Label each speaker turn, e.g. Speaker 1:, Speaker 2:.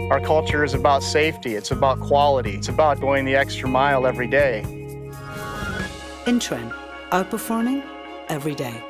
Speaker 1: Our culture is about safety, it's about quality, it's about going the extra mile every day.
Speaker 2: Intren, outperforming every day.